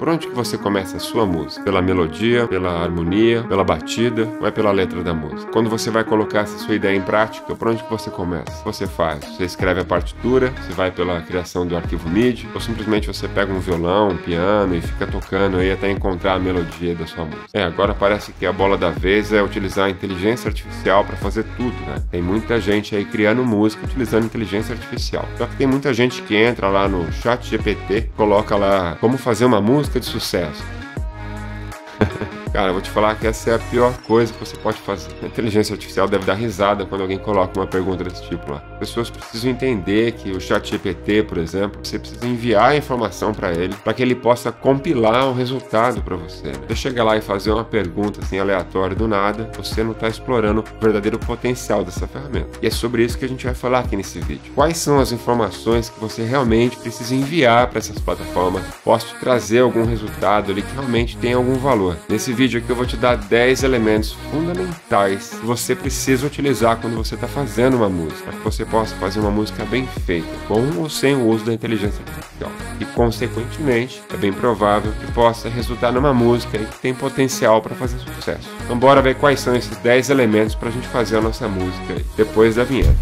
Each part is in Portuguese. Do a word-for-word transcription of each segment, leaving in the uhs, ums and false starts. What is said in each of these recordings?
Por onde que você começa a sua música? Pela melodia, pela harmonia, pela batida ou é pela letra da música? Quando você vai colocar essa sua ideia em prática, por onde que você começa? O que você faz? Você escreve a partitura, você vai pela criação do arquivo M I D I, ou simplesmente você pega um violão, um piano e fica tocando aí até encontrar a melodia da sua música? É, agora parece que a bola da vez é utilizar a inteligência artificial para fazer tudo, né? Tem muita gente aí criando música utilizando inteligência artificial. Só que tem muita gente que entra lá no chat G P T, coloca lá como fazer uma música de sucesso. Cara, eu vou te falar que essa é a pior coisa que você pode fazer. A inteligência artificial deve dar risada quando alguém coloca uma pergunta desse tipo lá. As pessoas precisam entender que o chat G P T, por exemplo, você precisa enviar a informação para ele, para que ele possa compilar um resultado para você. Você chega lá e fazer uma pergunta assim aleatória do nada, você não está explorando o verdadeiro potencial dessa ferramenta. E é sobre isso que a gente vai falar aqui nesse vídeo. Quais são as informações que você realmente precisa enviar para essas plataformas? Posso te trazer algum resultado ali que realmente tem algum valor. Nesse vídeo vídeo aqui eu vou te dar dez elementos fundamentais que você precisa utilizar quando você está fazendo uma música, para que você possa fazer uma música bem feita, com ou sem o uso da inteligência artificial. E, consequentemente, é bem provável que possa resultar numa música que tem potencial para fazer sucesso. Então bora ver quais são esses dez elementos para a gente fazer a nossa música aí, depois da vinheta.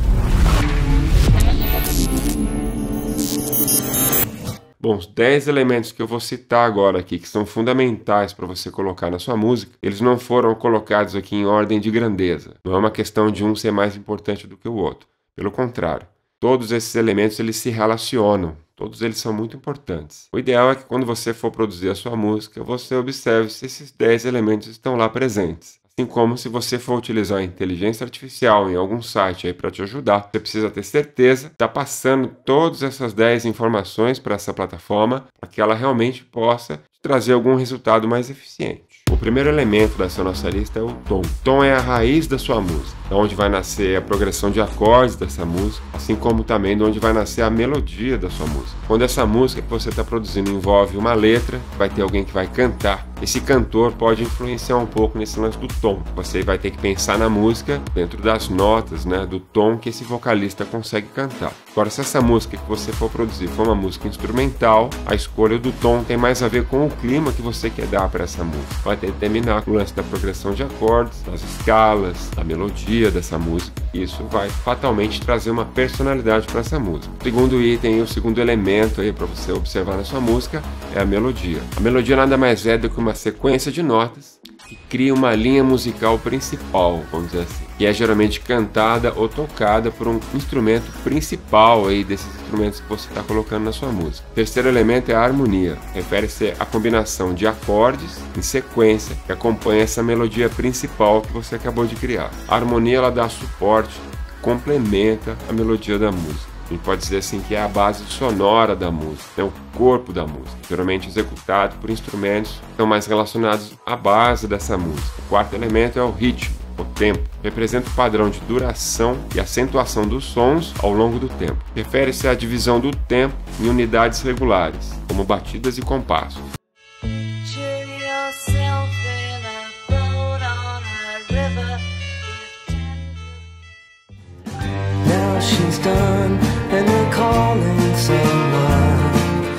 Bom, os dez elementos que eu vou citar agora aqui, que são fundamentais para você colocar na sua música, eles não foram colocados aqui em ordem de grandeza. Não é uma questão de um ser mais importante do que o outro. Pelo contrário, todos esses elementos eles se relacionam. Todos eles são muito importantes. O ideal é que quando você for produzir a sua música, você observe se esses dez elementos estão lá presentes. Assim como se você for utilizar a inteligência artificial em algum site aí para te ajudar, você precisa ter certeza que está passando todas essas dez informações para essa plataforma para que ela realmente possa te trazer algum resultado mais eficiente. O primeiro elemento dessa nossa lista é o tom. O tom é a raiz da sua música, é onde vai nascer a progressão de acordes dessa música, assim como também de onde vai nascer a melodia da sua música. Quando essa música que você está produzindo envolve uma letra, vai ter alguém que vai cantar. Esse cantor pode influenciar um pouco nesse lance do tom. Você vai ter que pensar na música dentro das notas, né, do tom que esse vocalista consegue cantar. Agora, se essa música que você for produzir for uma música instrumental, a escolha do tom tem mais a ver com o clima que você quer dar para essa música. Vai determinar o lance da progressão de acordes, das escalas, da melodia dessa música. Isso vai fatalmente trazer uma personalidade para essa música. O segundo item, o segundo elemento aí para você observar na sua música é a melodia. A melodia nada mais é do que uma sequência de notas que cria uma linha musical principal, vamos dizer assim, que é geralmente cantada ou tocada por um instrumento principal aí desses instrumentos que você está colocando na sua música. O terceiro elemento é a harmonia. Refere-se à combinação de acordes em sequência que acompanha essa melodia principal que você acabou de criar. A harmonia ela dá suporte, complementa a melodia da música. A gente pode dizer assim que é a base sonora da música, é o corpo da música, geralmente executado por instrumentos que estão mais relacionados à base dessa música. O quarto elemento é o ritmo, o tempo. Representa o padrão de duração e acentuação dos sons ao longo do tempo. Refere-se à divisão do tempo em unidades regulares, como batidas e compassos. She's done and we're calling someone.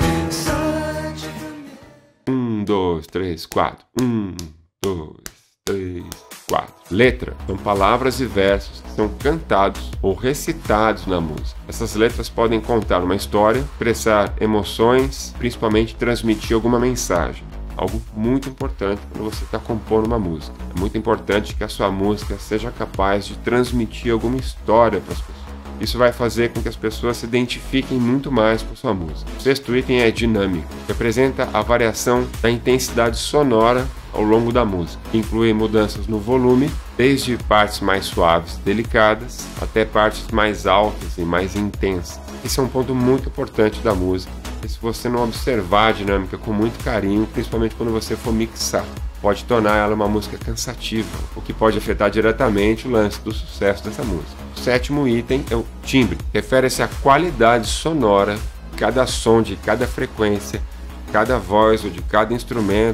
Um, dois, três, quatro. Um, dois, três, quatro. Letra são palavras e versos que são cantados ou recitados na música. Essas letras podem contar uma história, expressar emoções, principalmente transmitir alguma mensagem. Algo muito importante quando você está compondo uma música. É muito importante que a sua música seja capaz de transmitir alguma história para as pessoas. Isso vai fazer com que as pessoas se identifiquem muito mais com sua música. O sexto item é dinâmico. Representa a variação da intensidade sonora ao longo da música. Inclui mudanças no volume, desde partes mais suaves e delicadas, até partes mais altas e mais intensas. Esse é um ponto muito importante da música. E se você não observar a dinâmica com muito carinho, principalmente quando você for mixar, pode tornar ela uma música cansativa, o que pode afetar diretamente o lance do sucesso dessa música. O sétimo item é o timbre. Refere-se à qualidade sonora de cada som, de cada frequência, de cada voz ou de cada instrumento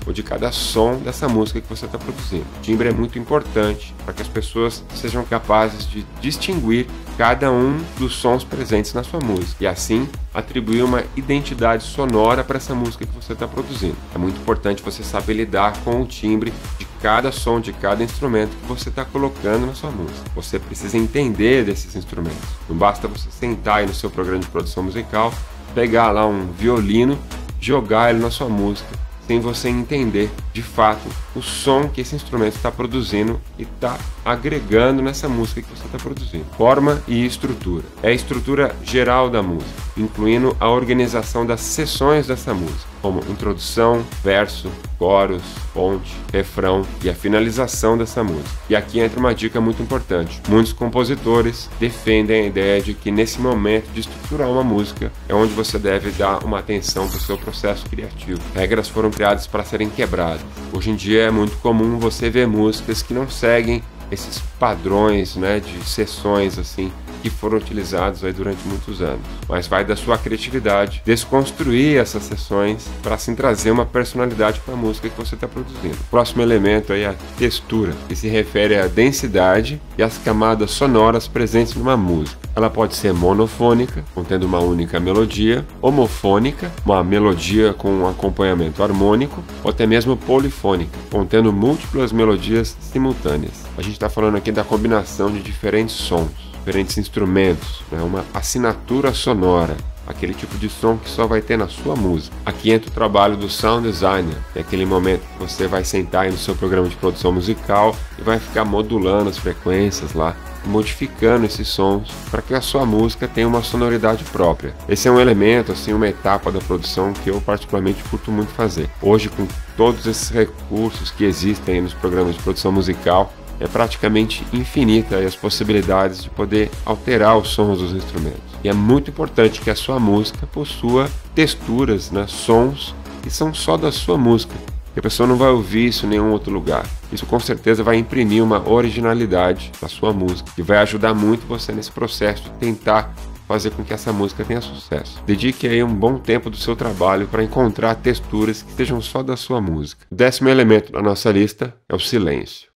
ou de cada som dessa música que você está produzindo. O timbre é muito importante para que as pessoas sejam capazes de distinguir cada um dos sons presentes na sua música e assim atribuir uma identidade sonora para essa música que você está produzindo. É muito importante você saber lidar com o timbre de cada som, de cada instrumento que você está colocando na sua música. Você precisa entender desses instrumentos. Não basta você sentar aí no seu programa de produção musical, pegar lá um violino, jogar ele na sua música, sem você entender de fato o som que esse instrumento está produzindo e está agregando nessa música que você está produzindo. Forma e estrutura. É a estrutura geral da música, incluindo a organização das seções dessa música, como introdução, verso, coros, ponte, refrão e a finalização dessa música. E aqui entra uma dica muito importante. Muitos compositores defendem a ideia de que nesse momento de estruturar uma música é onde você deve dar uma atenção para o seu processo criativo. Regras foram criadas para serem quebradas. Hoje em dia é muito comum você ver músicas que não seguem esses padrões, né, de sessões assim que foram utilizados aí durante muitos anos. Mas vai da sua criatividade desconstruir essas sessões para assim trazer uma personalidade para a música que você está produzindo. O próximo elemento aí é a textura, que se refere à densidade e às camadas sonoras presentes numa música. Ela pode ser monofônica, contendo uma única melodia, homofônica, uma melodia com um acompanhamento harmônico, ou até mesmo polifônica, contendo múltiplas melodias simultâneas. A gente está falando aqui da combinação de diferentes sons, diferentes instrumentos, né? Uma assinatura sonora, aquele tipo de som que só vai ter na sua música. Aqui entra o trabalho do sound designer, é aquele momento que você vai sentar aí no seu programa de produção musical e vai ficar modulando as frequências lá, modificando esses sons para que a sua música tenha uma sonoridade própria. Esse é um elemento, assim, uma etapa da produção que eu particularmente curto muito fazer. Hoje, com todos esses recursos que existem aí nos programas de produção musical, é praticamente infinita as possibilidades de poder alterar os sons dos instrumentos. E é muito importante que a sua música possua texturas, né, sons que são só da sua música. E a pessoa não vai ouvir isso em nenhum outro lugar. Isso com certeza vai imprimir uma originalidade na sua música e vai ajudar muito você nesse processo de tentar fazer com que essa música tenha sucesso. Dedique aí um bom tempo do seu trabalho para encontrar texturas que sejam só da sua música. O décimo elemento da nossa lista é o silêncio.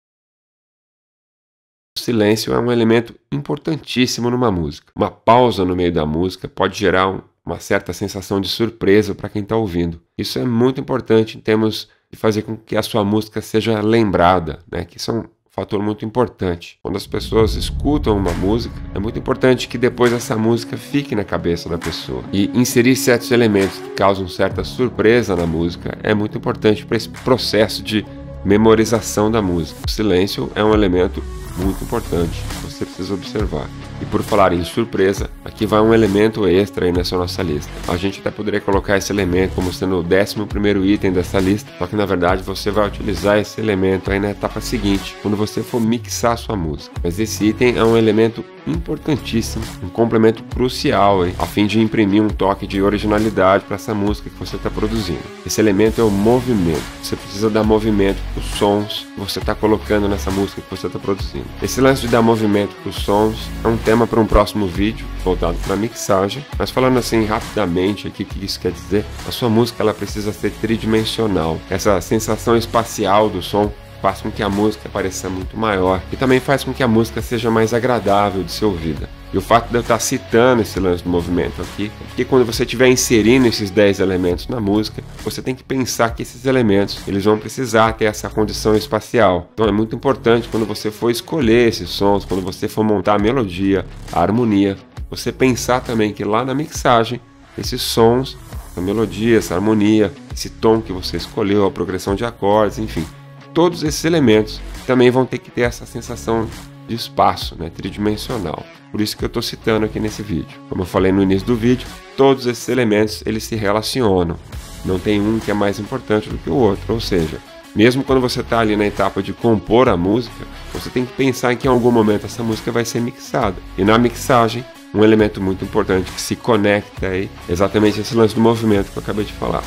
O silêncio é um elemento importantíssimo numa música. Uma pausa no meio da música pode gerar um, uma certa sensação de surpresa para quem está ouvindo. Isso é muito importante em termos de fazer com que a sua música seja lembrada, né? Que isso é um fator muito importante. Quando as pessoas escutam uma música, é muito importante que depois essa música fique na cabeça da pessoa. E inserir certos elementos que causam certa surpresa na música é muito importante para esse processo de memorização da música. O silêncio é um elemento muito importante, você precisa observar. E por falar em surpresa, aqui vai um elemento extra aí nessa nossa lista. A gente até poderia colocar esse elemento como sendo o décimo primeiro item dessa lista, só que na verdade você vai utilizar esse elemento aí na etapa seguinte, quando você for mixar a sua música. Mas esse item é um elemento importantíssimo, um complemento crucial aí, a fim de imprimir um toque de originalidade para essa música que você está produzindo. Esse elemento é o movimento. Você precisa dar movimento para os sons que você está colocando nessa música que você está produzindo. Esse lance de dar movimento para os sons é um tema para um próximo vídeo voltado para mixagem, mas falando assim rapidamente aqui o que isso quer dizer, a sua música ela precisa ser tridimensional. Essa sensação espacial do som faz com que a música pareça muito maior e também faz com que a música seja mais agradável de ser ouvida. E o fato de eu estar citando esse lance do movimento aqui é porque quando você estiver inserindo esses dez elementos na música, você tem que pensar que esses elementos eles vão precisar ter essa condição espacial. Então é muito importante quando você for escolher esses sons, quando você for montar a melodia, a harmonia, você pensar também que lá na mixagem, esses sons, a melodia, essa harmonia, esse tom que você escolheu, a progressão de acordes, enfim, todos esses elementos também vão ter que ter essa sensação de espaço, né, tridimensional. Por isso que eu estou citando aqui nesse vídeo. Como eu falei no início do vídeo, todos esses elementos eles se relacionam. Não tem um que é mais importante do que o outro. Ou seja, mesmo quando você está ali na etapa de compor a música, você tem que pensar em que em algum momento essa música vai ser mixada. E na mixagem, um elemento muito importante que se conecta aí, exatamente esse lance do movimento que eu acabei de falar.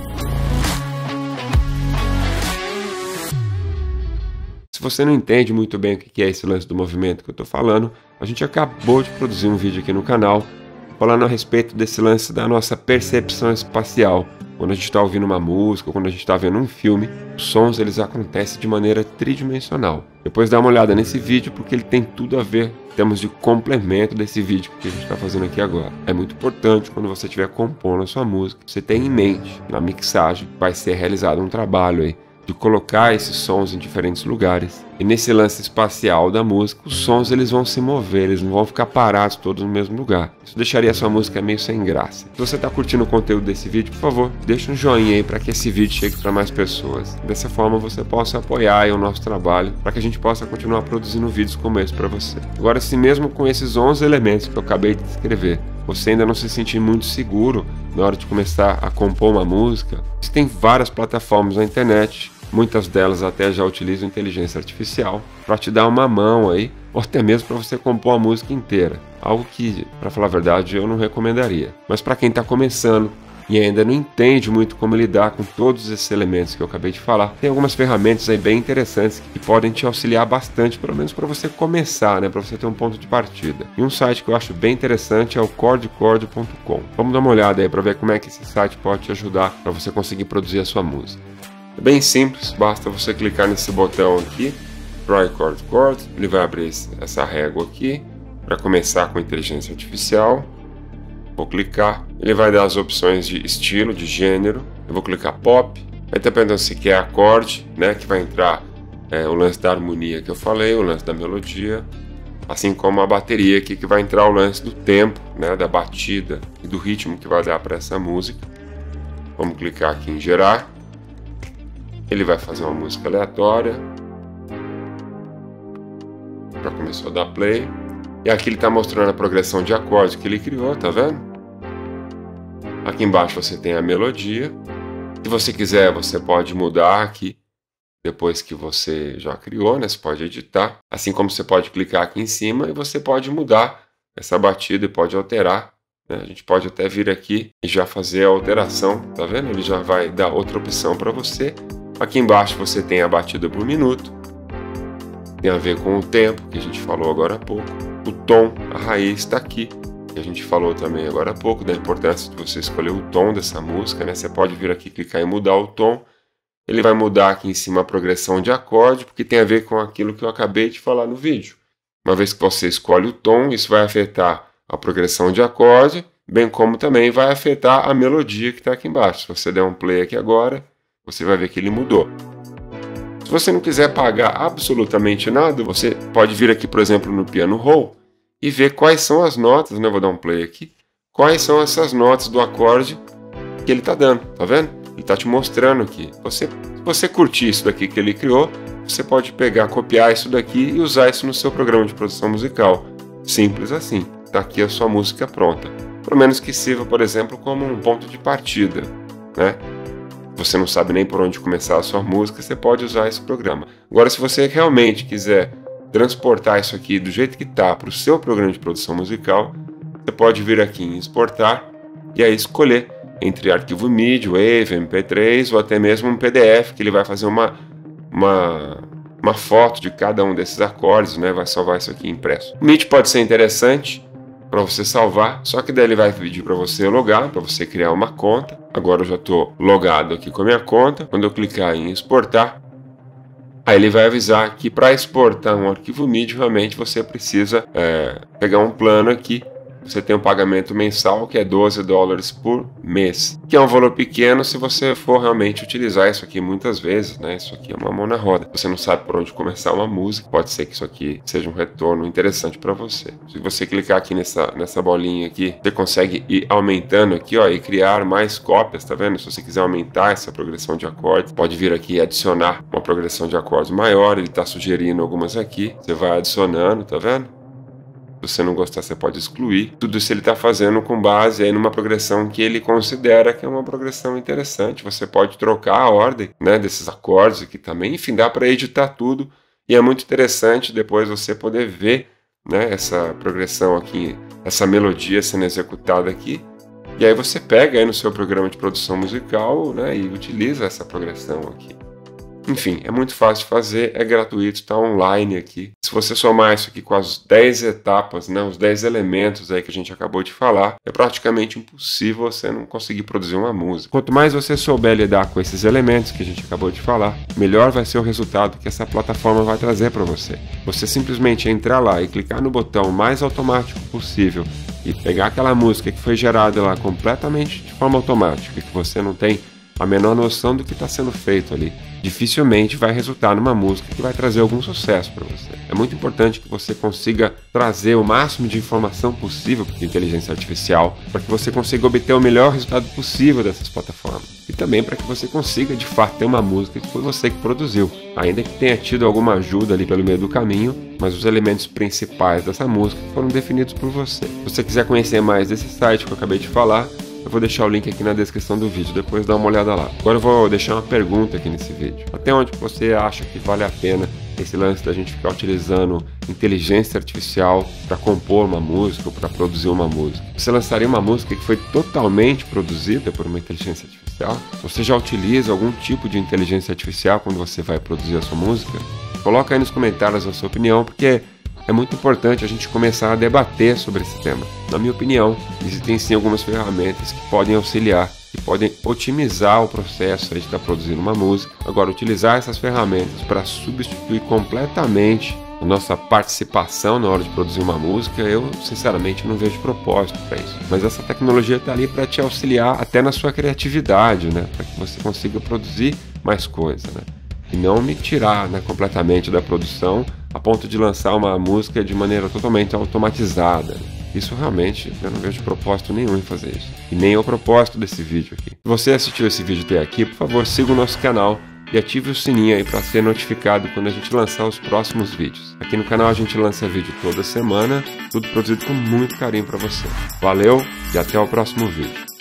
Se você não entende muito bem o que é esse lance do movimento que eu estou falando, a gente acabou de produzir um vídeo aqui no canal falando a respeito desse lance da nossa percepção espacial. quando a gente está ouvindo uma música, ou quando a gente está vendo um filme, os sons eles acontecem de maneira tridimensional. Depois dá uma olhada nesse vídeo porque ele tem tudo a ver em termos de complemento desse vídeo que a gente está fazendo aqui agora. É muito importante quando você estiver compondo a sua música, você tenha em mente que na mixagem vai ser realizado um trabalho aí de colocar esses sons em diferentes lugares. E nesse lance espacial da música, os sons eles vão se mover, eles não vão ficar parados todos no mesmo lugar. Isso deixaria a sua música meio sem graça. Se você está curtindo o conteúdo desse vídeo, por favor, deixa um joinha aí para que esse vídeo chegue para mais pessoas. Dessa forma você possa apoiar aí o nosso trabalho, para que a gente possa continuar produzindo vídeos como esse para você. Agora, se mesmo com esses onze elementos que eu acabei de descrever, você ainda não se sentir muito seguro na hora de começar a compor uma música, existem várias plataformas na internet. Muitas delas até já utilizam inteligência artificial para te dar uma mão aí, ou até mesmo para você compor a música inteira. Algo que, para falar a verdade, eu não recomendaria. Mas para quem está começando e ainda não entende muito como lidar com todos esses elementos que eu acabei de falar, tem algumas ferramentas aí bem interessantes que podem te auxiliar bastante, pelo menos para você começar, né, para você ter um ponto de partida. E um site que eu acho bem interessante é o chord chord ponto com. Vamos dar uma olhada aí para ver como é que esse site pode te ajudar para você conseguir produzir a sua música. É bem simples, basta você clicar nesse botão aqui, Try Chord Chord, ele vai abrir essa régua aqui, para começar com inteligência artificial. Vou clicar, ele vai dar as opções de estilo, de gênero, eu vou clicar Pop, aí dependendo se quer acorde, né, que vai entrar é, o lance da harmonia que eu falei, o lance da melodia, assim como a bateria aqui que vai entrar o lance do tempo, né, da batida e do ritmo que vai dar para essa música. Vamos clicar aqui em gerar. Ele vai fazer uma música aleatória. Já começou a dar play. E aqui ele está mostrando a progressão de acordes que ele criou, tá vendo? Aqui embaixo você tem a melodia. Se você quiser, você pode mudar aqui. Depois que você já criou, né? Você pode editar. Assim como você pode clicar aqui em cima e você pode mudar essa batida e pode alterar. Né? A gente pode até vir aqui e já fazer a alteração, tá vendo? Ele já vai dar outra opção para você. Aqui embaixo você tem a batida por minuto, tem a ver com o tempo, que a gente falou agora há pouco, o tom, a raiz está aqui, que a gente falou também agora há pouco, da importância de você escolher o tom dessa música, né? Você pode vir aqui, clicar em mudar o tom, ele vai mudar aqui em cima a progressão de acorde, porque tem a ver com aquilo que eu acabei de falar no vídeo. Uma vez que você escolhe o tom, isso vai afetar a progressão de acorde, bem como também vai afetar a melodia que está aqui embaixo. Se você der um play aqui agora, você vai ver que ele mudou. Se você não quiser pagar absolutamente nada, você pode vir aqui, por exemplo, no piano roll e ver quais são as notas, né? Vou dar um play aqui. Quais são essas notas do acorde que ele está dando, tá vendo? Ele está te mostrando aqui. Você, se você curtir isso daqui que ele criou, você pode pegar, copiar isso daqui e usar isso no seu programa de produção musical. Simples assim. Está aqui a sua música pronta. Pelo menos que sirva, por exemplo, como um ponto de partida, né? Você não sabe nem por onde começar a sua música, você pode usar esse programa. Agora, se você realmente quiser transportar isso aqui do jeito que está para o seu programa de produção musical, você pode vir aqui em exportar e aí escolher entre arquivo M I D I, Wave, M P três ou até mesmo um P D F, que ele vai fazer uma, uma, uma foto de cada um desses acordes, né? Vai salvar isso aqui impresso. O M I D I pode ser interessante para você salvar, só que daí ele vai pedir para você logar, para você criar uma conta. Agora eu já estou logado aqui com a minha conta. Quando eu clicar em exportar, aí ele vai avisar que para exportar um arquivo M I D I, realmente você precisa é, pegar um plano aqui. Você tem um pagamento mensal que é doze dólares por mês, que é um valor pequeno se você for realmente utilizar isso aqui muitas vezes, né? Isso aqui é uma mão na roda. Você não sabe por onde começar uma música, pode ser que isso aqui seja um retorno interessante para você. Se você clicar aqui nessa, nessa bolinha aqui, você consegue ir aumentando aqui, ó, e criar mais cópias, tá vendo? Se você quiser aumentar essa progressão de acordes, pode vir aqui e adicionar uma progressão de acordes maior. Ele está sugerindo algumas aqui, você vai adicionando, tá vendo? Se você não gostar, você pode excluir. Tudo isso ele está fazendo com base aí numa progressão que ele considera que é uma progressão interessante. Você pode trocar a ordem, né, desses acordes aqui também. Enfim, dá para editar tudo. E é muito interessante depois você poder ver, né, essa progressão aqui, essa melodia sendo executada aqui. E aí você pega aí no seu programa de produção musical, né, e utiliza essa progressão aqui. Enfim, é muito fácil de fazer, é gratuito, está online aqui. Se você somar isso aqui com as dez etapas, né, os dez elementos aí que a gente acabou de falar, é praticamente impossível você não conseguir produzir uma música. Quanto mais você souber lidar com esses elementos que a gente acabou de falar, melhor vai ser o resultado que essa plataforma vai trazer para você. Você simplesmente entrar lá e clicar no botão mais automático possível e pegar aquela música que foi gerada lá completamente de forma automática, que você não tem a menor noção do que está sendo feito ali, dificilmente vai resultar numa música que vai trazer algum sucesso para você. É muito importante que você consiga trazer o máximo de informação possível para a inteligência artificial, para que você consiga obter o melhor resultado possível dessas plataformas. E também para que você consiga, de fato, ter uma música que foi você que produziu. Ainda que tenha tido alguma ajuda ali pelo meio do caminho, mas os elementos principais dessa música foram definidos por você. Se você quiser conhecer mais desse site que eu acabei de falar, eu vou deixar o link aqui na descrição do vídeo, depois dá uma olhada lá. Agora eu vou deixar uma pergunta aqui nesse vídeo. Até onde você acha que vale a pena esse lance da gente ficar utilizando inteligência artificial para compor uma música ou para produzir uma música? Você lançaria uma música que foi totalmente produzida por uma inteligência artificial? Você já utiliza algum tipo de inteligência artificial quando você vai produzir a sua música? Coloca aí nos comentários a sua opinião, porque é muito importante a gente começar a debater sobre esse tema. Na minha opinião, existem sim algumas ferramentas que podem auxiliar, que podem otimizar o processo de estar produzindo uma música. Agora, utilizar essas ferramentas para substituir completamente a nossa participação na hora de produzir uma música, eu sinceramente não vejo propósito para isso. Mas essa tecnologia está ali para te auxiliar até na sua criatividade, né? Para que você consiga produzir mais coisa, né? E não me tirar, né, completamente da produção a ponto de lançar uma música de maneira totalmente automatizada. Isso realmente, eu não vejo propósito nenhum em fazer isso. E nem é o propósito desse vídeo aqui. Se você assistiu esse vídeo até aqui, por favor, siga o nosso canal e ative o sininho aí para ser notificado quando a gente lançar os próximos vídeos. Aqui no canal a gente lança vídeo toda semana, tudo produzido com muito carinho para você. Valeu e até o próximo vídeo.